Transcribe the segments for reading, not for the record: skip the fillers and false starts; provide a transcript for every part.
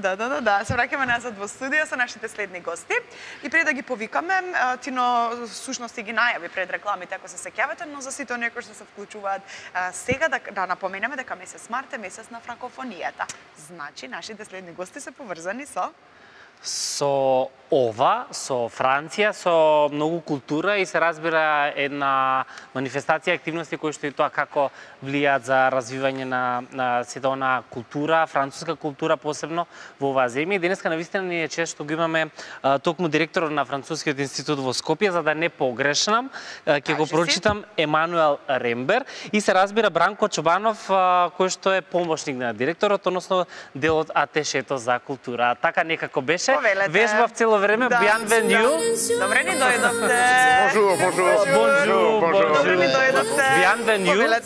Да. Се враќаме назад во студија со нашите следни гости. И пред да ги повикаме, Тино сушност ги најави пред рекламите, ако се сеќавате, но за сите оние кои што се вклучуваат сега да напоменеме дека месец март е месец на франкофонијата. Значи, нашите следни гости се поврзани со Франција, со многу култура и се разбира една манифестација активности кои што и тоа како влијаат за развивање на сета она култура, француска култура посебно во оваа земја. И денеска навистина ни е чест што го имаме токму директорот на Францускиот институт во Скопје, за да не погрешнам, ќе го прочитам Емануел Рембер и се разбира Бранко Чобанов, кој што е помошник на директорот, односно дел од атешето за култура. Така некако беше. Вежбав цело време. Bienvenue. Добре ни дојдовте. Bonjour. Добре ни дојдовте. Bienvenue.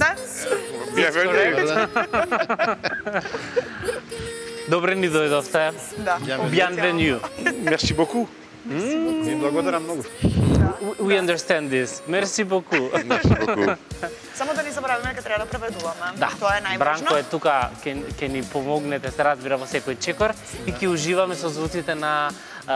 Добре ни дојдовте. Bienvenue. Merci beaucoup. Благодарам многу. We understand this. Merci beaucoup. Само да ни забравиме дека треба да преведуваме. Да, тоа е најважно. Бранко е тука, ќе ни помогнете, се разбира во секој чекор и ќе уживаме со звуците на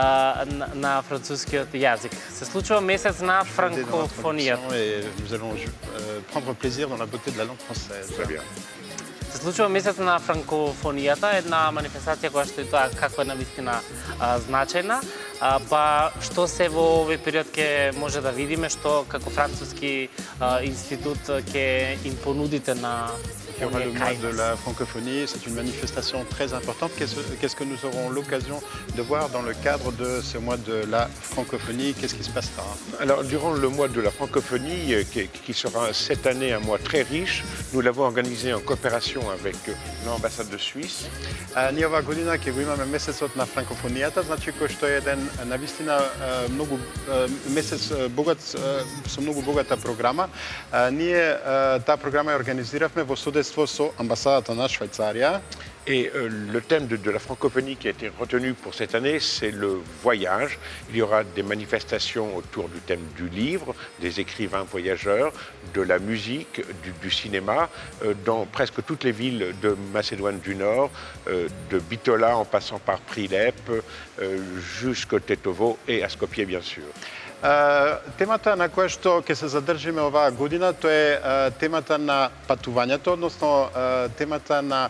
францускиот јазик. Се случува месец на франкофонијата. Nous allons prendre plaisir dans la beauté de la langue française. Très bien. Се случува месец на франкофонијата, една манифестација која што и тоа како е навистина значајна. Па што се во овој период ќе може да видиме, што како француски институт ќе им понудите на Il y aura le mois de la francophonie, c'est une manifestation très importante. Qu'est-ce que nous aurons l'occasion de voir dans le cadre de ce mois de la francophonie? Qu'est-ce qui se passera? Alors, durant le mois de la francophonie, qui sera cette année un mois très riche, nous l'avons organisé en coopération avec l'ambassade de Suisse. Ние ова година ќе го имаме месецот на франкофонијата, значи кој што е еден навистина многу месец богат со многу богата програма. Ние таа програма ја организиравме во соседство со амбасадата на Швајцарија. Et le thème de la francophonie qui a été retenu pour cette année, c'est le voyage. Il y aura des manifestations autour du thème du livre, des écrivains voyageurs, de la musique, du cinéma, dans presque toutes les villes de Macédoine du Nord, de Bitola en passant par Prilep, jusqu'au Tetovo et à Skopje, bien sûr. Темата на која што ќе се задржиме оваа година, тоа е темата на патувањето, односно темата на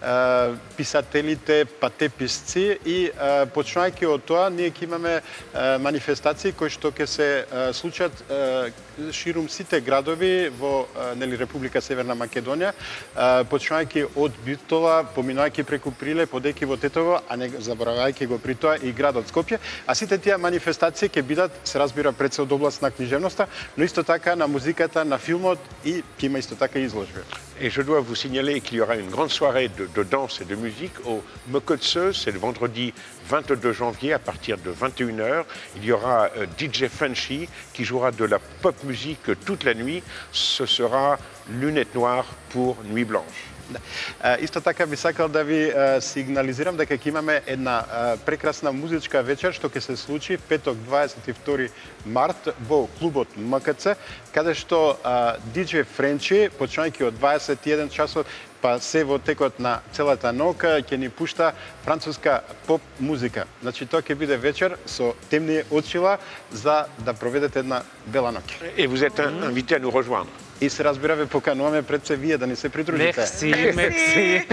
писателите, патеписци и почнувајќи од тоа, ние ќе имаме манифестации кои што ќе се случат ширум сите градови во Република Северна Македонија, почнувајќи од Битола, поминувајќи преку Прилеп, одејќи во Тетово, а не заборавајќи го при тоа и градот Скопје, а сите тие манифестации ќе бидат, се разбира, пред се од област на книжевноста, но исто така на музиката, на филмот и ќе има исто така изложби. Et je dois vous signaler qu'il y aura une grande soirée de danse et de musique au Mokotse, c'est le vendredi 22 janvier à partir de 21h. Il y aura DJ Frenchy qui jouera de la pop musique toute la nuit. Ce sera Lunettes Noires pour Nuit Blanche. Исто така би сакал да ви сигнализирам дека ќе имаме една прекрасна музичка вечер што ќе се случи петок 22 март во клубот МКЦ, каде што DJ Френчи, почнувајќи од 21 часот па се во текот на целата нока ќе ни пушта француска поп музика. Значи тоа ќе биде вечер со темни очила за да проведете една бела ноќ. Et vous êtes invité à nous rejoindre. И се разбира ве покануваме пред се вие да ни се придружите. Мерси.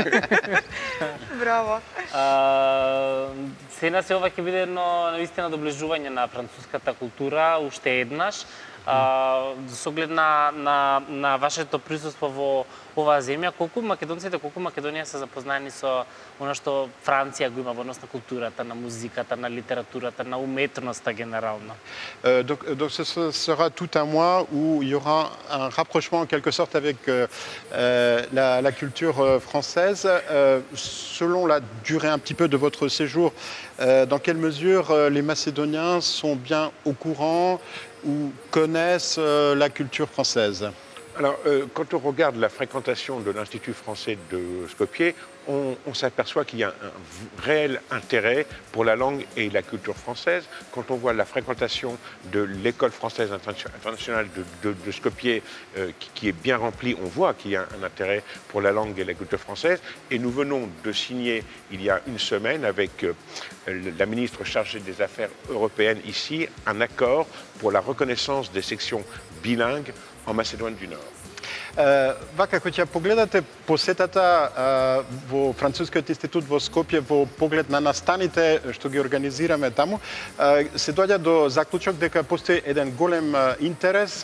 Браво. Сена се ова ќе биде едно наистина доближување на француската култура, уште еднаш. Со оглед на вашето присуство во оваа земја, колку македонците, колку Македонија се запознаени со она што Франција го има во однос на културата, на музиката, на литературата, на уметноста генерално? Donc ce sera tout un mois où il y aura un rapprochement en quelque sorte avec la culture française. Selon la durée un petit peu de votre séjour, dans quelle mesure les Macédoniens sont bien au courant ou connaissent la culture française? Alors, quand on regarde la fréquentation de l'Institut français de Skopje, on s'aperçoit qu'il y a un réel intérêt pour la langue et la culture française. Quand on voit la fréquentation de l'école française internationale de Skopje qui est bien remplie, on voit qu'il y a un intérêt pour la langue et la culture française. Et nous venons de signer il y a une semaine avec la ministre chargée des Affaires européennes ici un accord pour la reconnaissance des sections bilingues en Macédoine du Nord. Вака, ако ќе погледате посетата во Францускиот институт во Скопје во поглед на настаните што ги организираме таму, се доаѓа до заклучок дека постои еден голем интерес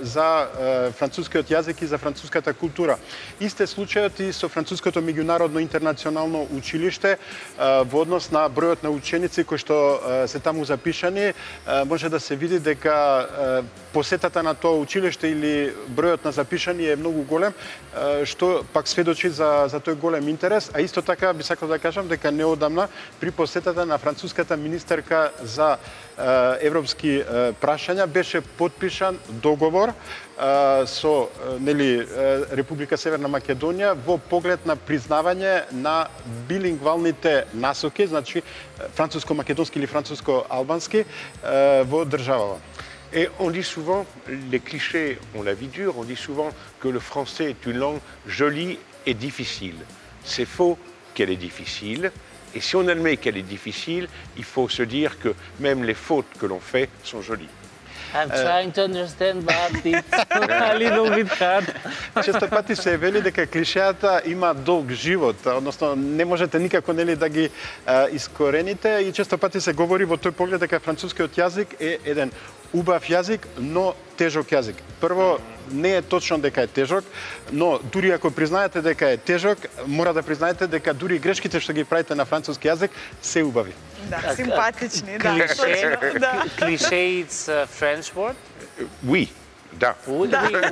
за францускиот јазик и за француската култура. Исте случајот и со Француското меѓународно интернационално училиште во однос на бројот на ученици кои што се таму запишани, може да се види дека посетата на тоа училиште или бројот на запишани е многу голем, што пак сведочи за тој голем интерес, а исто така би сакал да кажам дека неодамна при посетата на француската министерка за европски прашања беше потпишан договор со Република Северна Македонија во поглед на признавање на билингвалните насоки, значи француско-македонски или француско-албански во државава. Et on dit souvent, les clichés ont la vie dure, on dit souvent que le français est une langue jolie et difficile. C'est faux qu'elle est difficile. Et si on admet qu'elle est difficile, il faut se dire que même les fautes que l'on fait sont jolies. I'm trying to understand, but it's a little bit hard. Често пати се вели дека клишеата има долг живот, односно не можете никако да ги искорените и често пати се говори во тој поглед дека францускиот јазик е еден убав јазик, но тежок јазик. Прво, не е точно дека е тежок, но дури ако признаете дека е тежок, мора да признаете дека дури грешките што ги правите на француски јазик се убави. Да, симпатични, да. Cliché, it's a French word? Oui, da. Oui.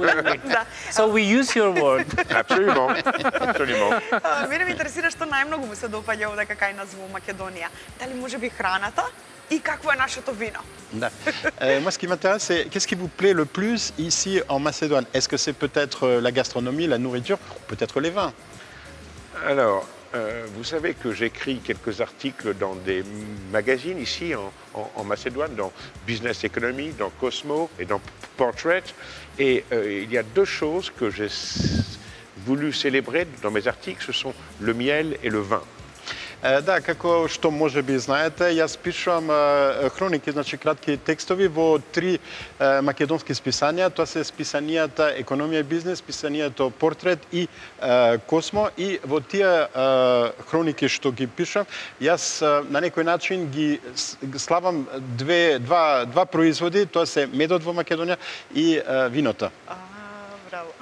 So we use your word. Absolument, absolument. Мене ме интересира што најмногу му се допаѓа овде кај нас во Македонија. Дали може би храната и какво е нашето вино? Да. Moi, ce qui m'intéresse, c'est qu'est-ce qui vous plaît le plus ici en Macédoine? Est-ce que c'est peut-être la gastronomie, la nourriture, ou peut-être les vins? Alors, vous savez que j'écris quelques articles dans des magazines ici en Macédoine, dans Business Economy, dans Cosmo et dans Portrait. Et il y a deux choses que j'ai voulu célébrer dans mes articles, ce sont le miel et le vin. Да, како што може би знаете, јас пишувам хроники, значи кратки текстови во три македонски списанија. Тоа се списанијата Економија и бизнес, списанијата Портрет и Космо. И во тие хроники што ги пишам, јас на некој начин ги славам два производи, тоа се медот во Македонија и виното. Браво.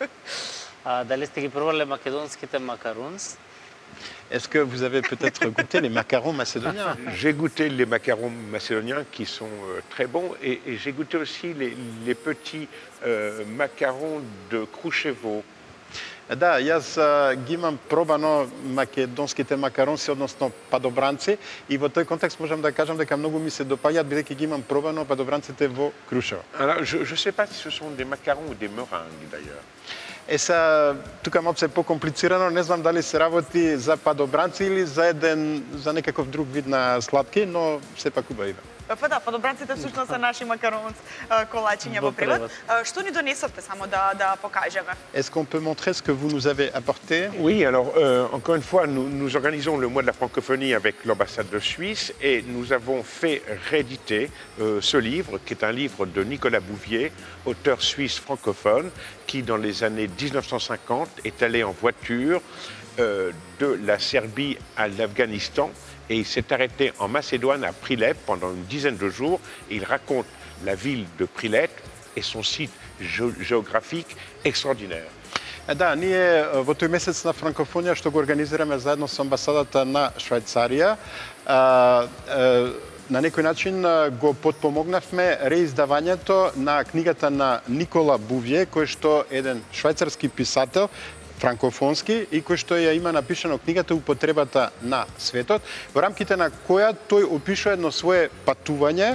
Дали сте ги пробале македонските макарунс? Est-ce que vous avez peut-être goûté les macarons macédoniens? J'ai goûté les macarons macédoniens qui sont très bons et j'ai goûté aussi les petits macarons de Крушево. Да, јас ги имам пробано македонските макаронси, односно падобранци, и во тој контекст можам да кажам дека многу ми се допаѓаат бидејќи ги имам пробано падобранците во Крушево. Alors, je sais pas si ce sont des macarons ou des meringues d'ailleurs. Тука малку е покомплицирано, не знам дали се работи за падобранци или за некаков друг вид на сладки, но сепак убави. Па да, падобранците всушност се наши макаронс колачиња во превод. Што ни донесовте само да покажеме? Est-ce qu'on peut montrer ce que vous nous avez apporté? Oui, alors encore une fois, nous organisons le mois de la francophonie avec l'ambassade de Suisse et nous avons fait rééditer ce livre, qui est un livre de Nicolas Bouvier, auteur suisse francophone, qui dans les années 1950 est allé en voiture de la Serbie à l'Afghanistan. Et il s'est arrêté en Macédoine, à Prilep, pendant une dizaine de jours. Et il raconte la ville de Prilep et son site géographique extraordinaire. Да, ние во тој месец на франкофонија што го организираме заедно со амбасадата на Швајцарија, на некој начин го потпомогнавме реиздавањето на книгата на Никола Бувје, кој што е еден швајцарски писател, франкофонски, и кој што ја има напишано книгата Употребата на светот, во рамките на која тој опишува едно свое патување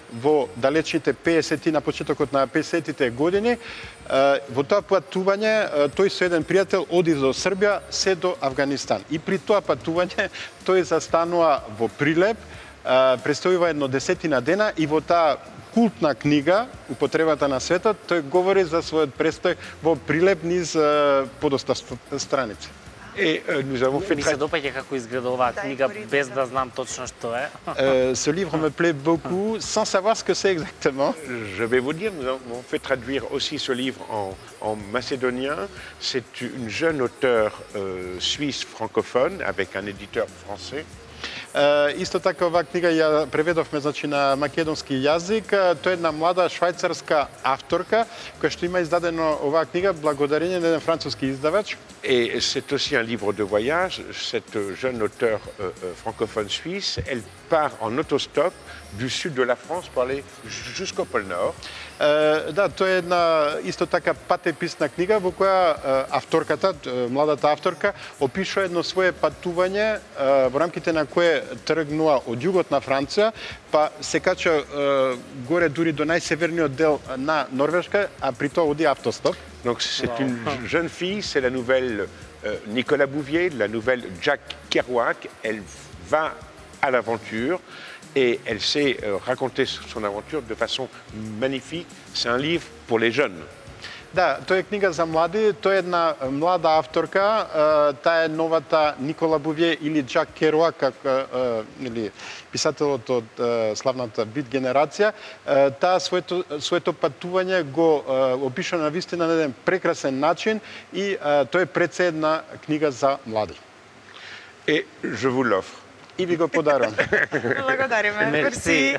во далечните 50-ти, на почетокот на 50-тите години. Во тоа патување тој со еден пријател оди до Србија се до Авганистан. И при тоа патување тој застанува во Прилеп, престојува едно 10 дена и во таа култна книга, употребата на светот, тој говори за својот престој во Прилеп низ подоста страници. Ми се допаѓа како изгледа оваа книга, без да знам точно што е. Ce livre me plaît beaucoup, sans savoir ce que c'est exactement. Je vais vous dire, nous avons fait traduire aussi ce livre en macédonien. C'est une jeune auteure suisse francophone avec un éditeur français. Исто така оваа книга ја преведовме на македонски јазик. Тоа е една млада швајцарска авторка која што има издадено оваа книга благодарение на еден француски издавач. Et c'est aussi un livre de voyage. Cette jeune auteure francophone suisse, elle part en autostop du sud de la France pour aller jusqu'au pôle Nord. Да, тоа е една исто така патеписна книга во која авторката, младата авторка, опишува едно свое патување во рамките на кое тргнува од југот на Франција, па се кача горе дури до најсеверниот дел на Норвешка, а при тоа оди автостоп. Donc c'est une jeune fille, c'est la nouvelle Nicolas Bouvier, la nouvelle Jack Kerouac. Elle va à l'aventure et elle sait raconter son aventure de façon magnifique. C'est un livre pour les jeunes. Да, тоа е книга за млади, тоа е една млада авторка, таа е новата Никола Бувие или Джак Керуак, или писателот од славната бит генерација. Таа своето патување го опишува на вистина на еден прекрасен начин и тоа е пред се една книга за млади. Et je vous l'offre. И ви го подарувам. Благодариме. Мерси.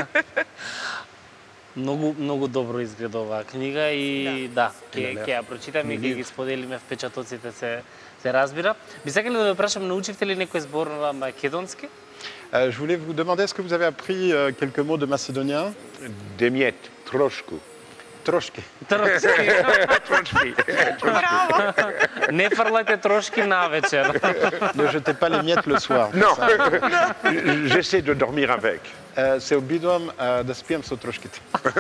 Многу добро изгледа оваа книга и да, ќе ја прочитаме и ќе ги споделиме впечатоците, се разбира. Би сакали да ве прашам, научивте ли некој збор на македонски? Je voulais vous demander, est-ce que vous avez appris quelques mots de macédonien? Des miettes, trošku. Трошки. Troški. Браво. Не фрлате трошки навечер. Ne jetez pas les miettes le soir. Non, j'essaie de dormir avec. Се обидувам да спијам со трошките.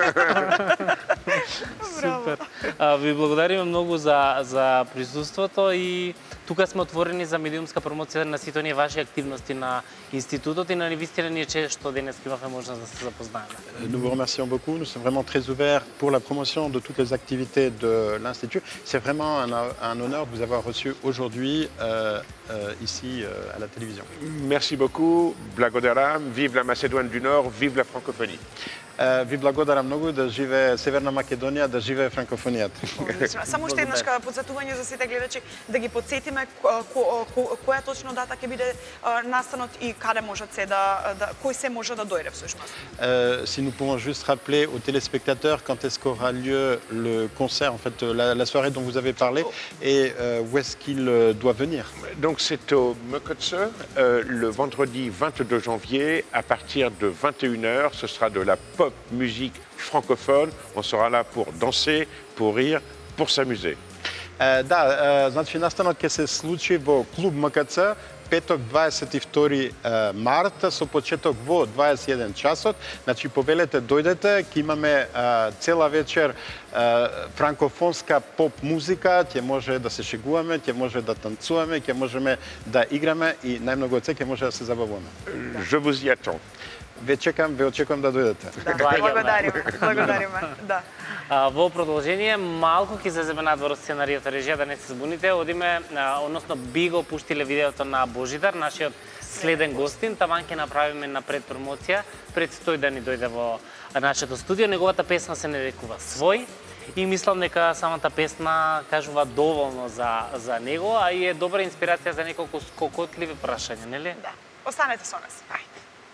Супер. Ви благодариме многу за присуството и тука сме отворени за медиумска промоција на сите оние ваши активности на институтот и на вистина ние што денес имавме можност да се запознаеме. Nous vous remercions beaucoup. Nous sommes vraiment très ouverts pour la promotion de toutes les activités de l'Institut. C'est vraiment un honneur de vous avoir reçu aujourd'hui ici à la télévision. Merci beaucoup. Blagodaram, vive la Macédoine du Nord, vive la francophonie. Ви благодарам многу, да живее Северна Македонија, да живее франкофонијата. Само уште еднаш подсетување за сите гледачи, да ги подсетиме која точно дата ќе биде настанот и каде можат се кој се може да дојде всушност. Si nous pouvons juste rappeler aux téléspectateurs quand est-ce qu'aura lieu le concert, en fait la soirée dont vous avez parlé, et où est-ce qu'il doit venir. Donc c'est au Mokotse, le vendredi 22 janvier, à partir de 21h, ce sera de la pop musique francophone. On sera là pour danser, pour rire, pour s'amuser. Да, значи настанот ќе се случи во клуб МКЦ петок 22 март со почеток во 21 часот. Значи повелете дојдете, ќе имаме цела вечер франкофонска поп музика, ќе може да се шегуваме, ќе може да танцуваме, ќе можеме да играме и најмногу од се ќе може да се забавуваме. Je vous y attends. Ве очекувам да дојдете. Благодариме. Да. Во продолжение, малку ќе се земе надвор сценаријата режија, да не се збуните, одиме, односно би го пуштиле видеото на Божидар, нашиот следен гостин, таман ќе направиме на предпромоција, пред тој да ни дојде во нашето студио. Неговата песна се нарекува Свој и мислам дека самата песна кажува доволно за него, а и е добра инспирација за неколку скокотливи прашања, нели? Да. Останете со нас. Ајде.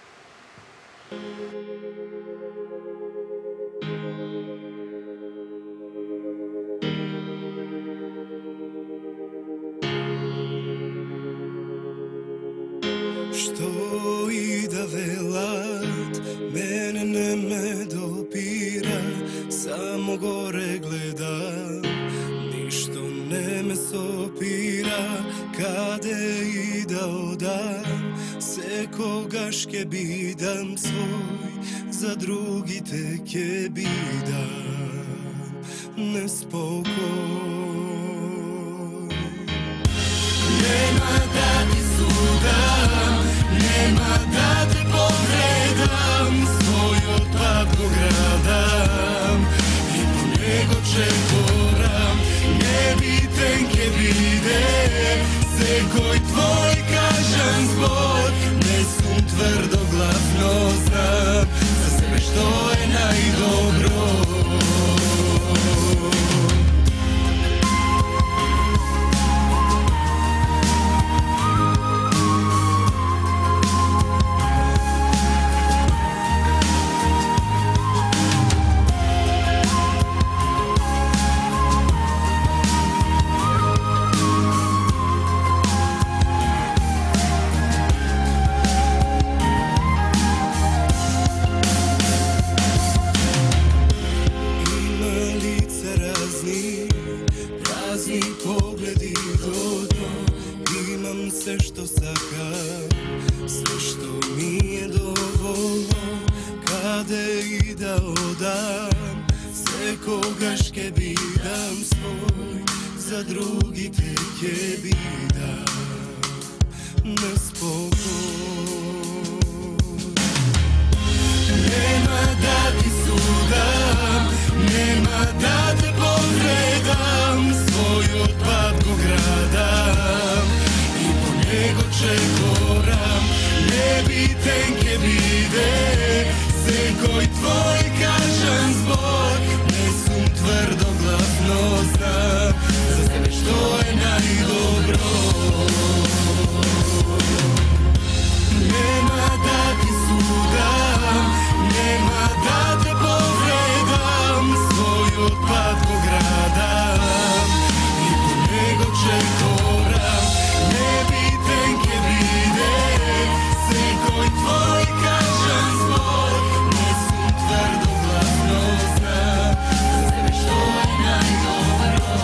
Што и да велат, мене не ме допира, само горе гледам, ништо не ме сопира, каде и да одам, секогаш ќе бидам свој, за другите ќе бидам неспокој. Нема да ти судам, нема да те повредам, својот пат го градам и по него чекорам. Небитен ќе биде секој твој кажан збор, не сум тврдоглав, но знам за себе што е најдобро. Се што сакам, се што ми е доволно, каде и да одам, секогаш ке бидам свој, за другите ке бидам неспокој. Нема да ти судам, нема да те повредам, својот пат го градам, него чекорам. Небитен ке биде секој твој кажан збор, не сум тврдоглав, но знам за себе што е најдобро. Нема да ти судам, нема да те повредам, својот пат го градам и по него чекорам. Небитен ке биде секој твој кажан збор, не сум тврдоглав, но знам за себе што е најдобро.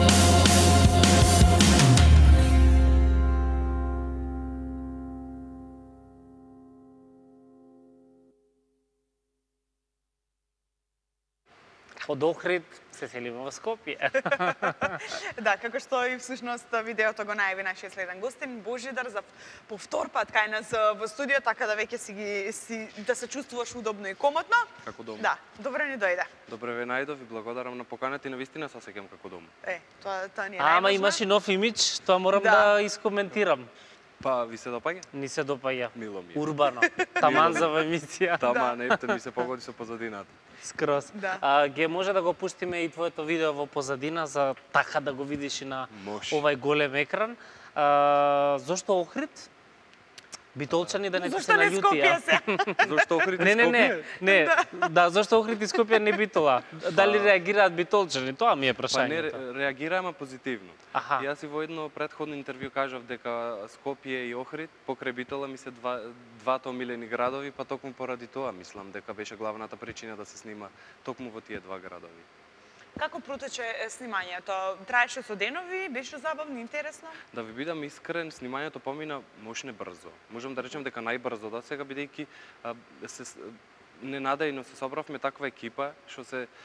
Од Охрид се селиме во Скопје. Да, како што и всушност видеото го најави нашиот следен гостин Божидар за повтор пат кај нас во студио, така да веќе да се чувствуваш удобно и комотно. Како дома. Да, добро ни дојде. Добре ве најдов и благодарам на поканата и навистина се осеќам како дома. Тоа ни е Ама најважно. имаш и нов имидж, тоа морам да искоментирам. Па, ви се допаѓа? Ни се допаѓа. Мило ми е. Урбано. Таман за емисија. Тама, нефте ми се погоди со позадината. Скроз. Да. Ге може да го пуштиме и твоето видео во позадина за така да го видиш и на Може. овај голем екран. Зошто Охрид? Битолчани да не се Зошто не наљути, Скопје се? Зошто Охрид и Не, Скопје? да, зошто Охрид и Скопје не Битола? Дали реагираат битолчани? Тоа ми е Па не прашањето. реагираме позитивно. Аха. Јас и во едно претходно интервју кажав дека Скопје и Охрид покрај Битола ми се двата омилени градови, па токму поради тоа мислам дека беше главната причина да се снима токму во тие два градови. Како протече снимањето? Траеше со денови, беше забавно, интересно? Да ви бидам искрен, снимањето помина мощне брзо. Можам да речем дека најбрзо до сега, бидејќи ненадејно се собравме таква екипа што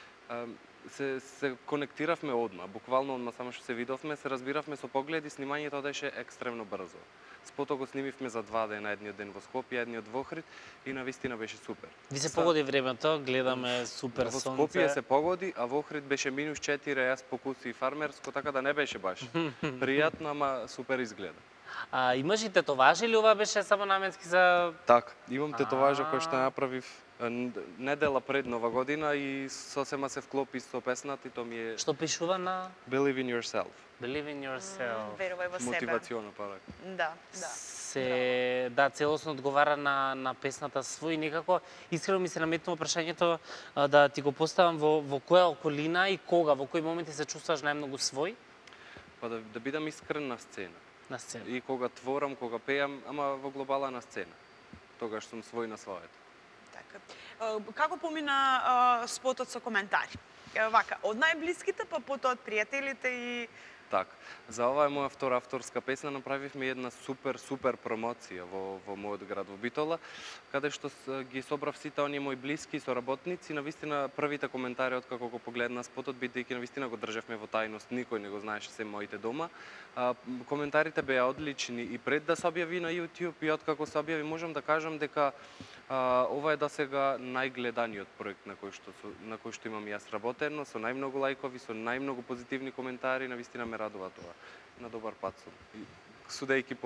се конектиравме одма, буквално одма само што се видовме, се разбиравме со погледи, снимањето одеше екстремно брзо. Спото го снимивме за 2 дена, едниот ден во Скопје, едниот во Охрид и навистина беше супер. Ви се погоди времето, гледаме супер Во сонце. Скопје се погоди, а во Охрид беше -4, јас покуси фармерско, така да не беше баш пријатно, ама супер изгледа. Имаш и тетоважи или ова беше само наменски за... Така, имам тетоважа кој што направив недела пред Нова година и сосема се вклопи со песната и тоа ми е Што пишува на Believe in Yourself. Believe in Yourself. Верувај во себе. Мотивационна порака. Да. Да, целосно одговара на песната свој. Некако искрено ми се наметнува прашањето да ти го поставам во која околина и кога, во кои моменти се чувствуваш најмногу свој? Па да бидам искрен на сцена. На сцена. И кога творам, кога пеам, ама во глобала на сцена. Тогаш сум свој на своето. Така. Како помина спотот со коментари? Вака, од најблиските, па потоа од пријателите и Так. За ова е моја втора авторска песна, направивме една супер промоција во мојот град во Битола, каде што ги собрав сите оние мои блиски соработници, навистина првите коментари откако го погледна спотот, бидејќи навистина го држевме во тајност, никој не го знаеше се моите дома. Коментарите беа одлични и пред да се објави на YouTube и откако се објави, можам да кажам дека ова е досега најгледаниот проект на кој што имам јас работено, со најмногу лајкови, со најмногу позитивни коментари, навистина ме радува тоа. На добар пат сум, судејќи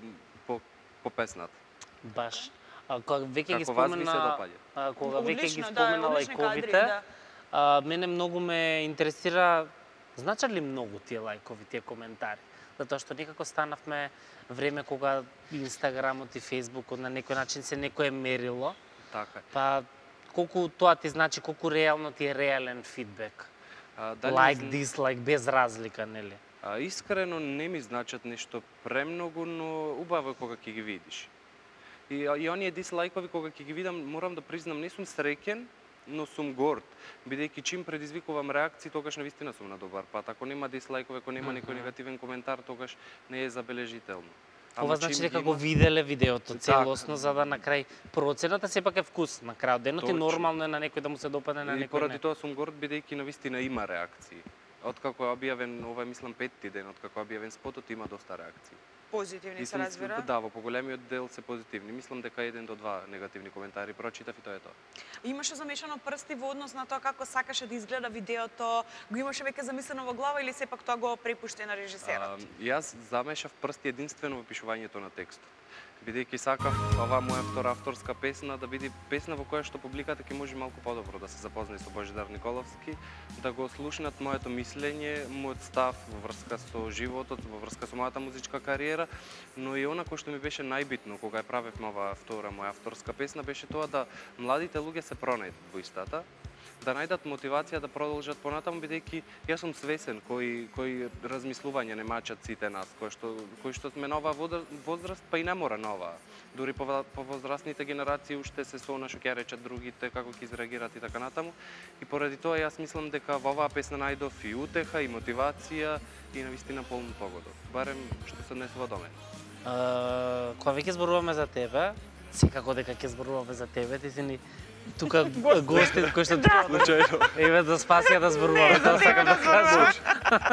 по песната. Баш. Кога веќе ги Како вас ви се спомена, допаѓа? кога веќе ги Одлично, да, спомена одлични лајковите, кадри, мене многу ме интересира, значат ли многу тие лајкови, тие коментари? Затоа што некако станавме време кога Инстаграмот и Фејсбукот на некој начин се некое мерило, Така е. па колку тоа ти значи, колку реално ти е реален фидбек? Дали Лайк, ми дислайк, без разлика, нели? Искрено не ми значат нешто премногу, но убаво е кога ќе ги видиш. И оние дислайкови кога ќе ги видам, морам да признам, не сум среќен, но сум горд, бидејќи чим предизвикувам реакции, тогаш навистина сум на добар пат. Ако нема дислайкови, ако нема некој негативен коментар, тогаш не е забележително. Ова чим значи ги дека има- го виделе видеото Така. целосно, за да на крај процената сепак е вкус на крајот денот и Точно. нормално е на некој да му се допадне, на И некој поради не. тоа сум горд, бидејќи навистина има реакции. Откако е објавен, ова е мислам петти ден, откако е објавен спотот, има доста реакции. Позитивни се сум- разбира. Да, во поголемиот дел се позитивни. Мислам дека 1 до 2 негативни коментари прочитав и тоа е тоа. Имаше замешано прсти во однос на тоа како сакаше да изгледа видеото, го имаше веќе замислено во глава или сепак тоа го препушти на режисерот? Јас замешав прсти единствено во пишувањето на текстот. Бидејќи сакав оваа моја втора авторска песна да биде песна во која што публиката ќе може малку подобро да се запознае со Божидар Николовски, да го слушнат моето мислење, мојот став во врска со животот, во врска со мојата музичка кариера, но и она кој што ми беше најбитно кога ја правевме оваа втора моја авторска песна беше тоа да младите луѓе се пронајдат во истата, да најдат мотивација да продолжат понатаму, бидејќи јас сум свесен кои размислувања не мачат сите нас, кои што сме на оваа возраст, па и не мора на оваа. Дури по возрастните генерации уште се со она што ќе речат другите, како ќе изреагираат и така натаму. И поради тоа јас мислам дека во оваа песна најдов и утеха, и мотивација, и навистина полн погодок. Барем што се однесува до мене. Кога веќе зборуваме за тебе, секако дека ќе зборуваме за тебе, ти си ни тука гости кои што Случајно. еве да спасија да зборуваме, тоа сакам да кажеш.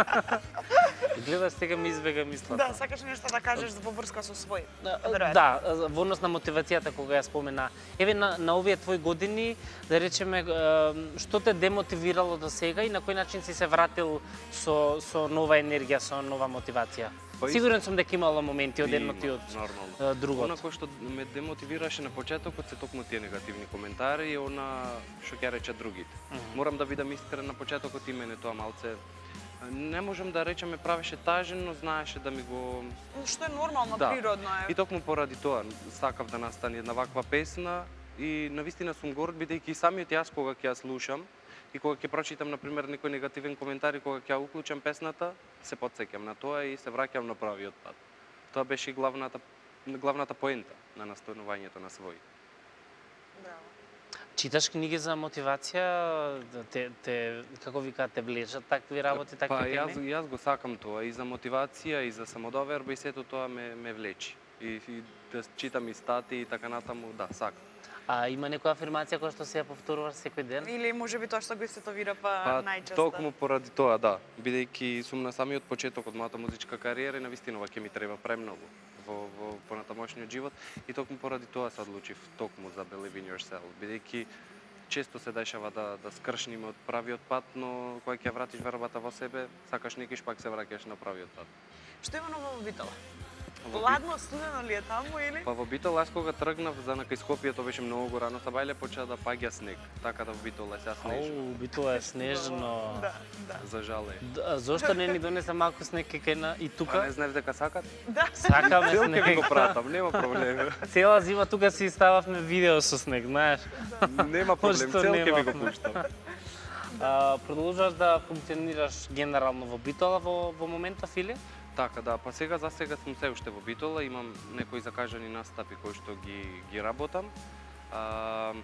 Гледаш, сега ми избега мислата. Да, сакаш нешто да кажеш во врска со свој. Да, во однос на мотивацијата кога ја спомена. Еве на овие твои години, да речеме, што те демотивирало до сега и на кој начин си се вратил со нова енергија, со нова мотивација? Па Сигурен сум дека имало моменти од едното и од нормално. другото. Она кој што ме демотивираше на почетокот се токму тие негативни коментари и она што ќе речат другите. Морам да видам искрен на почетокот и мене тоа малце не можам да речам ме правеше тажен, но знаеше да ми го Што е нормално, Да. природно е. И токму поради тоа сакав да настане една ваква песна и навистина сум горд бидејќи самиот јас кога ќе ја слушам и кога ќе прочитам на пример некој негативен коментар и кога ќе ја уклучам песната, се потсеќам на тоа и се враќам на правиот пат. Тоа беше и главната поента на настанувањето на свој. Браво. Читаш книги за мотивација, како викаат, те влечат такви работи, такви Па теми? јас го сакам тоа и за мотивација и за самодоверба и сето тоа ме влечи. И да читам и статии и така натаму, да, сакам. А има некоја афирмација која што се ја повторуваш секој ден? Или можеби тоа што го истетовира Па најчесто. токму поради тоа, да, бидејќи сум на самиот почеток од мојата музичка кариера и навистина ова ќе ми треба премногу во понатамошниот живот и токму поради тоа се одлучив токму за Believe in Yourself, бидејќи често се дешава да скршниме од правиот пат, но кога ќе вратиш вербата во себе, сакаш некиш пак се враќаш на правиот пат. Што има ново во Битола? Во Ладно, студено ли е таму или? Па во Битол, јас кога тргнав за на кај Скопје, тоа беше многу рано, сабајле почна да паѓа снег, така да во Битол е сега снежно. Битола е снежно. Да, да. За жале. Зошто не ни донесе малку снег кај и Па тука? не знаев дека сакат? Да. Сакаме Цел ќе ви снег. го пратам, нема проблем. Цела зима тука си стававме видео со снег, знаеш. Нема проблем, Пошто цел ќе ви го немавме. пуштам. Продолжуваш да функционираш генерално во Битола во моментов или? Така, да, па сега за сега сум се уште во Битола, имам некои закажани настапи кои што ги работам.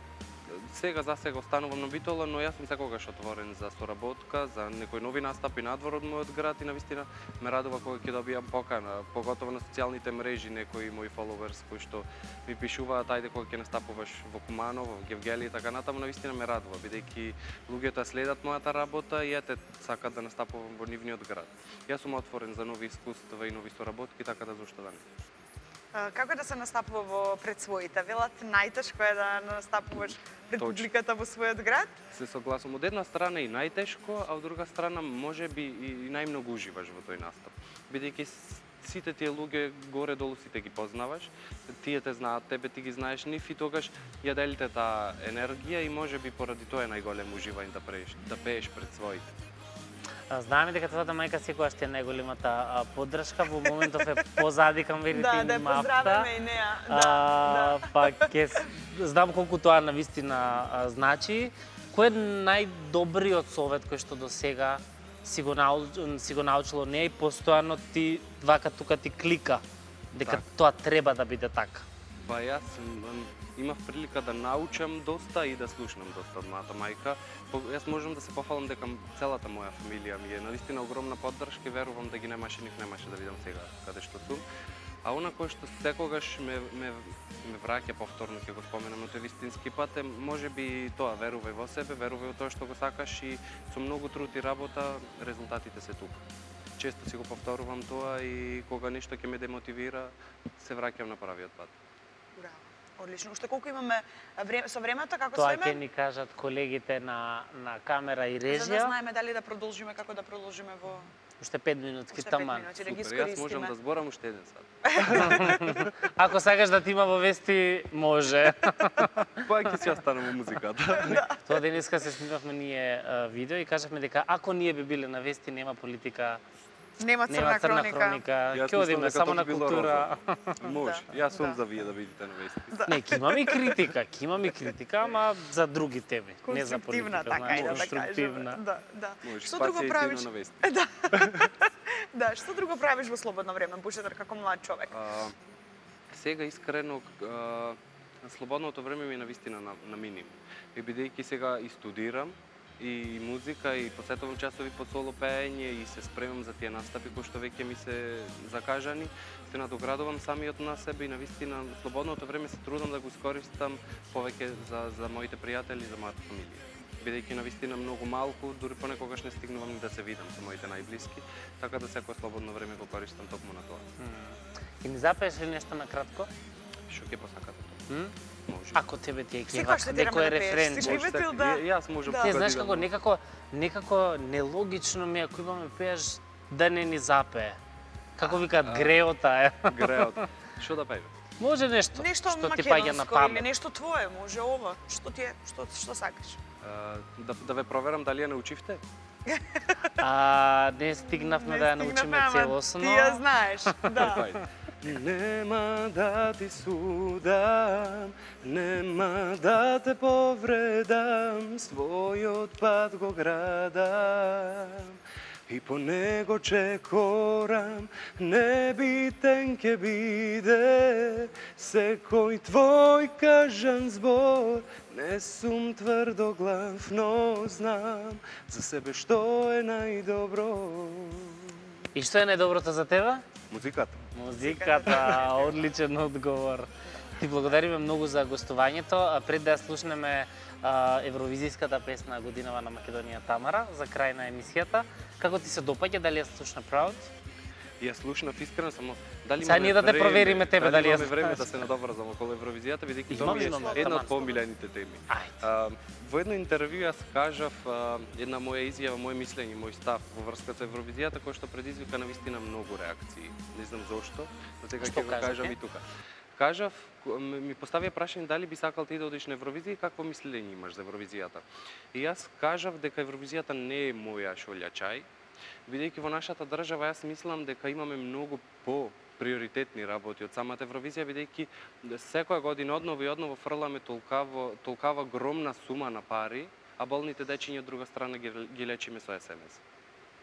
Сега за сега останувам на Битола, но јас сум секогаш отворен за соработка, за некои нови настапи надвор од мојот град и навистина ме радува кога ќе добијам покана, поготово на социјалните мрежи, некои мои фоловерс кои што ми пишуваат ајде кога ќе настапуваш во Куманово, во Гевгели и така натаму, навистина ме радува бидејќи луѓето ја следат мојата работа и ете сакаат да настапувам во нивниот град. Јас сум отворен за нови искуства и нови соработки, така да зошто да не. Како е да се настапува пред своите? Велат најтешко е да настапуваш пред Точно. публиката во својот град? Се согласувам. Од една страна и најтешко, а од друга страна можеби и најмногу уживаш во тој настап. Бидејќи сите тие луѓе горе-долу сите ги познаваш, тие те знаат, тебе ти ги знаеш нив и тогаш ја делите таа енергија и можеби поради тоа е најголемо уживање да пееш пред своите. Знаеме дека твојата мајка секогаш ти е најголемата поддршка, во моментов е позади кам верите Да, да ја мапта. поздравиме и неа. Да. Па знам колку тоа навистина значи. Кој е најдобриот совет кој што до сега си го научило неа и постојано ти вака тука ти клика дека тоа треба да биде така? Па јас имав прилика да научам доста и да слушнам доста од мојата мајка. Јас можам да се пофалам дека целата моја фамилија ми е навистина огромна поддршка и верувам да ги немаше да видам сега каде што сум. А она кој што секогаш ме враќа повторно, ќе го споменам на тој вистински пат, е можеби тоа, верувај во себе, верувај во тоа што го сакаш и со многу труд и работа резултатите се тука. Често си го повторувам тоа и кога нешто ќе ме демотивира, се враќам на правиот пат. Браво. Одлично. Уште колку имаме со времето, како Тоа свеме? ќе ни кажат колегите на камера и За да режија. знаеме дали да продолжиме, како да продолжиме во Уште 5 минутки уште 5 таман. минути, да ги Супер, јас можам искористиме. да зборам уште еден сат. Ако сакаш да ти има во вести, може. Па ќе си останам во музиката. Тоа денеска се снимавме ние видео и кажавме дека ако ние би биле на вести, нема политика, Нема нема црна црна хроника. хроника, Јас ќе мислам одиме дека само тоа на би било култура. Може. Да, Јас сум да. за вие да видите на вести. Не, ќе имаме и критика, ама за други теми, не за Конструктивна, политика. така и да конструктивна. кажеме. Да, да. Може, Што друго спација правиш? ефтино на вести. Да, што друго правиш во слободно време, Бушетар, како млад човек? Сега искрено слободното време ми е навистина на минимум. И бидејќи сега и студирам и музика и посетувам часови по соло пеење и се спремам за тие настапи кои што веќе ми се закажани, се надоградувам самиот на себе и навистина слободното време се трудам да го искористам повеќе за моите пријатели и за мојата фамилија. Бидејќи навистина многу малку, дури понекогаш не стигнувам ни да се видам со моите најблиски, така да секое слободно време го користам токму на тоа. И ни запееш ли нешто на кратко? Што ќе посакате тоа? Може. Ако тебе ти е Секој што ти некој да пееш, рефрен. си приметил да... Јас можам Да. Ти знаеш како некако нелогично ми е ако имаме пееш да не ни запее. Како викаат греота е. Греот. Што да пееме? Може нешто Нешто што ти паѓа на македонско или памет. нешто твое, може ова. Што ти е, што сакаш? Да ве проверам дали ја научивте? Не стигнавме да ја научиме ама целосно. Ти ја знаеш, да. Нема да ти судам, нема да те повредам, својот пат го градам и по него чекорам, небитен ќе биде секој твој кажан збор. Не сум тврдоглав, но знам за себе што е најдобро. И што е најдоброто за тебе? Музиката. Музиката, одличен одговор. Ти благодариме многу за гостувањето. Пред да ја слушнеме евровизиската песна Годинава на Македонија Тамара за крај на емисијата, како ти се допаѓа, дали ја слушна Proud? Ја слушнав искрено, само дали Сега ние да те провериме тебе, дали ја имаме време знаеш. да се надобрзам околу Евровизијата, бидејќи тоа Имаме ми е номер, една таман, од помилените теми. Ајде. Во едно интервју јас кажав една моја изјава, моje мислење, мој став во врска со Евровизијата, кој што предизвика навистина многу реакции. Не знам зошто, но сега Што ќе го кажете? кажам и тука. Кажав, ми поставија прашање дали би сакал ти да одиш на Евровизија и какво мислење имаш за Евровизијата. И јас кажав дека Евровизијата не е моја шолја чај, бидејќи во нашата држава јас мислам дека имаме многу приоритетни работи од самата Евровизија, бидејќи секоја година одново и одново фрламе толкава огромна сума на пари, а болните дечиња од друга страна ги лечиме со СМС.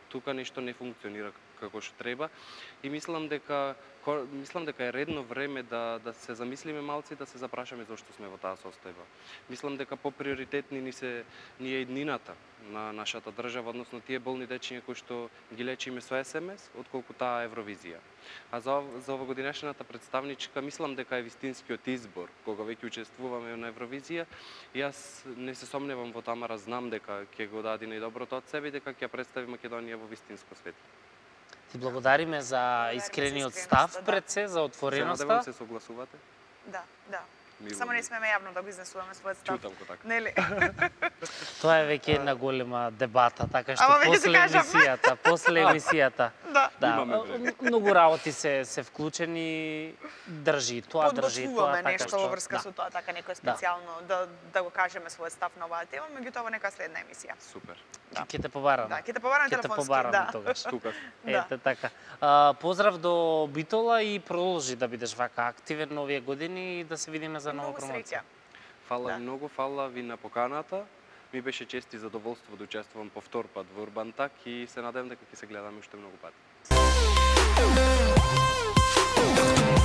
тука нешто не функционира како што треба и мислам дека е редно време да се замислиме малци, да се запрашаме зошто сме во таа состојба. Мислам дека поприоритетни ни е иднината на нашата држава, односно тие болни дечиња кои што ги лечиме со СМС, отколку таа Евровизија. А за овогодинешната представничка мислам дека е вистинскиот избор, кога веќе учествуваме на Евровизија. И јас не се сомневам во Тамара, знам дека ќе го даде најдоброто од себе и дека ќе ја представи Македонија во вистинско светло. Ти благодариме за искрениот став пред се, за отвореноста. Се надевам се согласувате? Да, да. Мило Само ми. не смееме јавно да го изнесуваме својот став. Чутам го така. Нели? Тоа е веќе една голема дебата, така што Ама веќе ти кажав. после емисијата. Да. Имаме време. Многу работи се вклучени, држи тоа, Подготвуваме така нешто што- во врска да. со тоа, така некој специјално да го кажеме својот став на оваа тема, меѓутоа во нека следна емисија. Супер. Ќе те побараме. Да, ќе те побараме Ќе те телефонски, побараме да. тогаш. Тука. Да. Ете така. Поздрав до Битола и продолжи да бидеш вака активен овие години и да се видиме за нова Многу промоција. среќа. Фала Да. ви многу, фала ви на поканата. Ми беше чест и задоволство да учествувам по втор пат во Урбан Так и се надевам дека ќе се гледаме уште многу пати.